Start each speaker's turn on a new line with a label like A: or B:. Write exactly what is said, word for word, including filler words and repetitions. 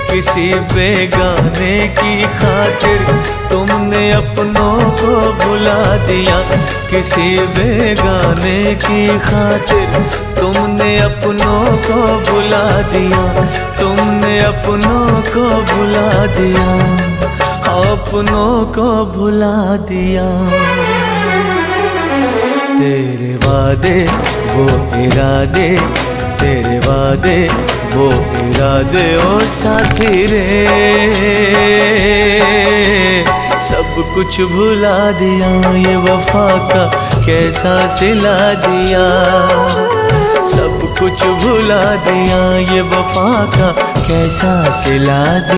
A: किसी बेगाने की खातिर तुमने अपनों को भुला दिया। किसी बेगाने की खातिर तुमने अपनों को भुला दिया। तुमने अपनों को भुला दिया, अपनों को भुला दिया। तेरे वादे वो इरादे, तेरे वादे वो इरादे ओ साथी रे, सब कुछ भुला दिया। ये वफा का कैसा सिला दिया, सब कुछ भुला दिया। ये वफा का कैसा सिला दिया।